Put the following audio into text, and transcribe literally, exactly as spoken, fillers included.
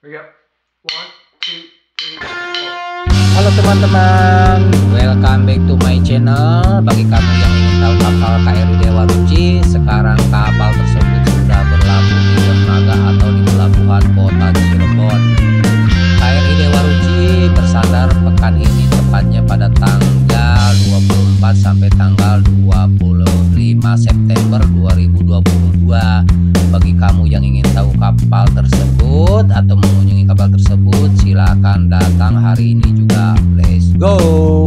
Yep. One, two, three, four. Halo teman-teman, welcome back to my channel. Bagi kamu yang ingin tahu kapal K R I Dewa Ruci, sekarang kapal tersebut sudah berlabuh di dermaga atau di pelabuhan kota Cirebon. K R I Dewa Ruci bersandar pekan ini, tepatnya pada tanggal dua puluh empat sampai tanggal dua puluh lima September dua ribu dua puluh dua. Bagi kamu yang ingin tahu kapal tersebut atau mengunjungi kapal tersebut, silakan datang hari ini juga. Let's go.